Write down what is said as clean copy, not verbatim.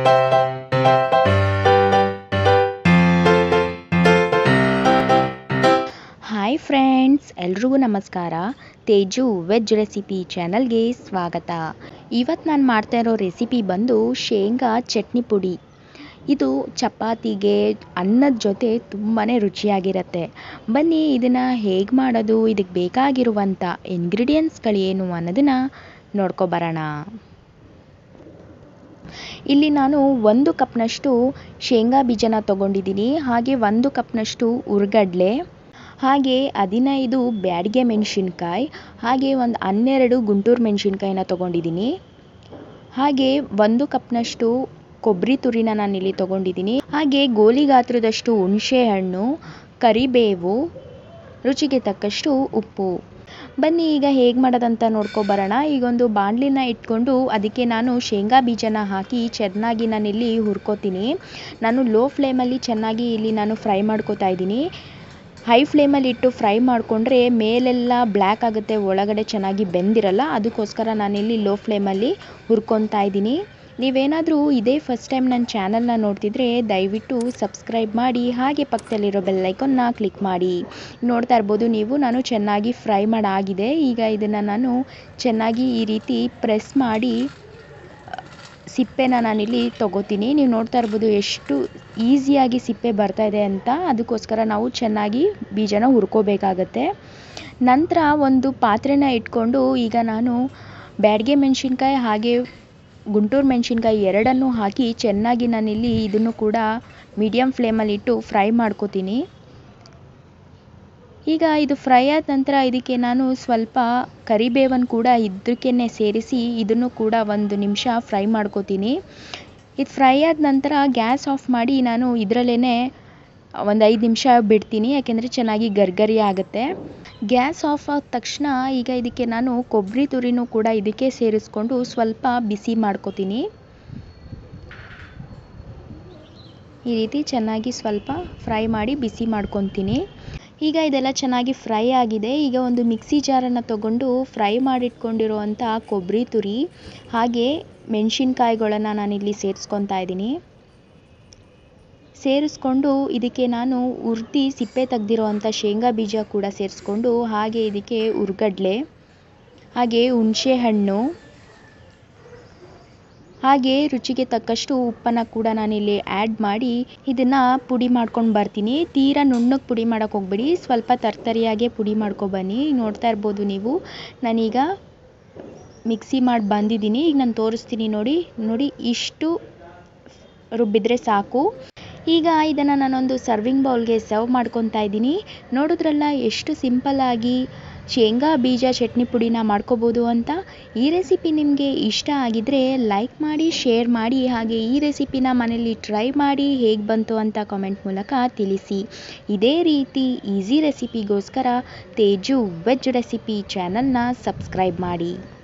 Hi friends, ಎಲ್ರಿಗೂ ನಮಸ್ಕಾರ. Teju veg recipe ಚಾನಲ್ಗೆ ಸ್ವಾಗತ. ಇವತ್ತು ನಾನು ಮಾಡ್ತಾ ಇರೋ ರೆಸಿಪಿ ಬಂದು ಶೇಂಗಾ ಚಟ್ನಿ ಪುಡಿ. ಇದು ಚಪಾತಿಗೆ ಅನ್ನದ ಜೊತೆ ತುಂಬಾ ರುಚಿಯಾಗಿರುತ್ತೆ. ಬನ್ನಿ ಇದನ್ನು ಹೇಗೆ ಮಾಡೋದು, ಇದಕ್ಕೆ ಬೇಕಾಗಿರುವಂಥ ಇಂಗ್ರೀಡಿಯೆಂಟ್ಸ್ಗಳೇನು ಅನ್ನೋದನ್ನು ನೋಡ್ಕೊಬರೋಣ. ಇಲ್ಲಿ ನಾನು 1 ಕಪ್ನಷ್ಟು ಶೇಂಗಾ ಬೀಜನ ತೊಗೊಂಡಿದ್ದೀನಿ. ಹಾಗೆ 1 ಕಪ್ನಷ್ಟು ಹುರ್ಗಡ್ಲೆ, ಹಾಗೆ 15 ಬ್ಯಾಡಗೆ ಮೆಣಸಿನ್ಕಾಯಿ, ಹಾಗೆ ಒಂದು 12 ಗುಂಟೂರು ಮೆಣಸಿನ್ಕಾಯಿನ ತೊಗೊಂಡಿದ್ದೀನಿ. ಹಾಗೆ 1 ಕಪ್ನಷ್ಟು ಕೊಬ್ಬರಿ ತುರಿನ ನಾನಿಲ್ಲಿ ತೊಗೊಂಡಿದ್ದೀನಿ. ಹಾಗೆ ಗೋಲಿ ಗಾತ್ರದಷ್ಟು ಹುಣಸೆ ಹಣ್ಣು, ಕರಿಬೇವು, ರುಚಿಗೆ ತಕ್ಕಷ್ಟು ಉಪ್ಪು. ಬನ್ನಿ ಈಗ ಹೇಗೆ ಮಾಡೋದಂತ ನೋಡ್ಕೊಬರೋಣ. ಈಗೊಂದು ಬಾಣಲಿನ ಇಟ್ಕೊಂಡು ಅದಕ್ಕೆ ನಾನು ಶೇಂಗಾ ಬೀಜನ ಹಾಕಿ ಚೆನ್ನಾಗಿ ನಾನಿಲ್ಲಿ ಹುರ್ಕೋತೀನಿ. ನಾನು ಲೋ ಫ್ಲೇಮಲ್ಲಿ ಚೆನ್ನಾಗಿ ಇಲ್ಲಿ ನಾನು ಫ್ರೈ ಮಾಡ್ಕೋತಾ ಇದ್ದೀನಿ. ಹೈ ಫ್ಲೇಮಲ್ಲಿ ಇಟ್ಟು ಫ್ರೈ ಮಾಡಿಕೊಂಡ್ರೆ ಮೇಲೆಲ್ಲ ಬ್ಲ್ಯಾಕ್ ಆಗುತ್ತೆ, ಒಳಗಡೆ ಚೆನ್ನಾಗಿ ಬೆಂದಿರಲ್ಲ. ಅದಕ್ಕೋಸ್ಕರ ನಾನಿಲ್ಲಿ ಲೋ ಫ್ಲೇಮಲ್ಲಿ ಹುರ್ಕೊತಾ ಇದ್ದೀನಿ. ನೀವೇನಾದರೂ ಇದೇ ಫಸ್ಟ್ ಟೈಮ್ ನನ್ನ ಚಾನಲ್ನ ನೋಡ್ತಿದ್ರೆ ದಯವಿಟ್ಟು ಸಬ್ಸ್ಕ್ರೈಬ್ ಮಾಡಿ, ಹಾಗೆ ಪಕ್ಕದಲ್ಲಿರೋ ಬೆಲ್ ಐಕಾನ್ನ ಕ್ಲಿಕ್ ಮಾಡಿ. ನೋಡ್ತಾ ಇರ್ಬೋದು ನೀವು, ನಾನು ಚೆನ್ನಾಗಿ ಫ್ರೈ ಮಾಡಾಗಿದೆ. ಈಗ ಇದನ್ನು ನಾನು ಚೆನ್ನಾಗಿ ಈ ರೀತಿ ಪ್ರೆಸ್ ಮಾಡಿ ಸಿಪ್ಪೆನ ನಾನಿಲ್ಲಿ ತೊಗೋತೀನಿ. ನೀವು ನೋಡ್ತಾ ಇರ್ಬೋದು ಎಷ್ಟು ಈಸಿಯಾಗಿ ಸಿಪ್ಪೆ ಬರ್ತಾ ಇದೆ ಅಂತ. ಅದಕ್ಕೋಸ್ಕರ ನಾವು ಚೆನ್ನಾಗಿ ಬೀಜನ ಹುರ್ಕೋಬೇಕಾಗತ್ತೆ. ನಂತರ ಒಂದು ಪಾತ್ರೆನ ಇಟ್ಕೊಂಡು ಈಗ ನಾನು ಬ್ಯಾಡಗೆ ಮೆಣಸಿನ್ಕಾಯಿ ಹಾಗೆ ಗುಂಟೂರು ಮೆಣಸಿನ್ಕಾಯಿ ಎರಡನ್ನೂ ಹಾಕಿ ಚೆನ್ನಾಗಿ ನಾನಿಲ್ಲಿ ಇದನ್ನು ಕೂಡ ಮೀಡಿಯಮ್ ಫ್ಲೇಮಲ್ಲಿ ಇಟ್ಟು ಫ್ರೈ ಮಾಡ್ಕೋತೀನಿ. ಈಗ ಇದು ಫ್ರೈ ಆದ ನಂತರ ಇದಕ್ಕೆ ನಾನು ಸ್ವಲ್ಪ ಕರಿಬೇವನ್ನು ಕೂಡ ಇದಕ್ಕೇ ಸೇರಿಸಿ ಇದನ್ನು ಕೂಡ 1 ನಿಮಿಷ ಫ್ರೈ ಮಾಡ್ಕೋತೀನಿ. ಇದು ಫ್ರೈ ಆದ ನಂತರ ಗ್ಯಾಸ್ ಆಫ್ ಮಾಡಿ ನಾನು ಇದರಲ್ಲೇ ಒಂದು 5 ನಿಮಿಷ ಬಿಡ್ತೀನಿ, ಯಾಕೆಂದರೆ ಚೆನ್ನಾಗಿ ಗರ್ಗರಿ ಆಗುತ್ತೆ. ಗ್ಯಾಸ್ ಆಫ್ ಆದ ತಕ್ಷಣ ಈಗ ಇದಕ್ಕೆ ನಾನು ಕೊಬ್ಬರಿ ತುರಿನೂ ಕೂಡ ಇದಕ್ಕೆ ಸೇರಿಸ್ಕೊಂಡು ಸ್ವಲ್ಪ ಬಿಸಿ ಮಾಡ್ಕೋತೀನಿ. ಈ ರೀತಿ ಚೆನ್ನಾಗಿ ಸ್ವಲ್ಪ ಫ್ರೈ ಮಾಡಿ ಬಿಸಿ ಮಾಡ್ಕೊತೀನಿ. ಈಗ ಇದೆಲ್ಲ ಚೆನ್ನಾಗಿ ಫ್ರೈ ಆಗಿದೆ. ಈಗ ಒಂದು ಮಿಕ್ಸಿ ಜಾರನ್ನು ತಗೊಂಡು ಫ್ರೈ ಮಾಡಿಟ್ಕೊಂಡಿರುವಂಥ ಕೊಬ್ಬರಿ ತುರಿ ಹಾಗೆ ಮೆಣಸಿನ್ಕಾಯಿಗಳನ್ನು ನಾನಿಲ್ಲಿ ಸೇರಿಸ್ಕೊತಾ ಇದ್ದೀನಿ. ಸೇರಿಸ್ಕೊಂಡು ಇದಕ್ಕೆ ನಾನು ಹುರಿದು ಸಿಪ್ಪೆ ತೆಗೆದಿರೋವಂಥ ಶೇಂಗಾ ಬೀಜ ಕೂಡ ಸೇರಿಸ್ಕೊಂಡು, ಹಾಗೆ ಇದಕ್ಕೆ ಹುರ್ಗಡ್ಲೆ ಹಾಗೆ ಹುಣಸೆ ಹಣ್ಣು ಹಾಗೆ ರುಚಿಗೆ ತಕ್ಕಷ್ಟು ಉಪ್ಪನ್ನು ಕೂಡ ನಾನಿಲ್ಲಿ ಆ್ಯಡ್ ಮಾಡಿ ಇದನ್ನು ಪುಡಿ ಮಾಡ್ಕೊಂಡು ಬರ್ತೀನಿ. ತೀರಾ ನುಣ್ಣಗೆ ಪುಡಿ ಮಾಡೋಕ್ಕೆ ಹೋಗ್ಬೇಡಿ, ಸ್ವಲ್ಪ ತರ್ತರಿಯಾಗೆ ಪುಡಿ ಮಾಡ್ಕೊಬನ್ನಿ. ನೋಡ್ತಾ ಇರ್ಬೋದು ನೀವು, ನಾನೀಗ ಮಿಕ್ಸಿ ಮಾಡಿ ಬಂದಿದ್ದೀನಿ. ಈಗ ನಾನು ತೋರಿಸ್ತೀನಿ ನೋಡಿ ಇಷ್ಟು ರುಬ್ಬಿದ್ರೆ ಸಾಕು. ಈಗ ಇದನ್ನು ನಾನೊಂದು ಸರ್ವಿಂಗ್ ಬೌಲ್ಗೆ ಸರ್ವ್ ಮಾಡ್ಕೊತಾ ಇದ್ದೀನಿ. ನೋಡಿದ್ರಲ್ಲ ಎಷ್ಟು ಸಿಂಪಲ್ಲಾಗಿ ಶೇಂಗಾ ಬೀಜ ಚಟ್ನಿ ಪುಡಿನ ಮಾಡ್ಕೋಬೋದು ಅಂತ. ಈ ರೆಸಿಪಿ ನಿಮಗೆ ಇಷ್ಟ ಆಗಿದ್ದರೆ ಲೈಕ್ ಮಾಡಿ, ಶೇರ್ ಮಾಡಿ, ಹಾಗೆ ಈ ರೆಸಿಪಿನ ಮನೇಲಿ ಟ್ರೈ ಮಾಡಿ ಹೇಗೆ ಬಂತು ಅಂತ ಕಾಮೆಂಟ್ ಮೂಲಕ ತಿಳಿಸಿ. ಇದೇ ರೀತಿ ಈಸಿ ರೆಸಿಪಿಗೋಸ್ಕರ ತೇಜು ವೆಜ್ ರೆಸಿಪಿ ಚಾನಲ್ನ ಸಬ್ಸ್ಕ್ರೈಬ್ ಮಾಡಿ.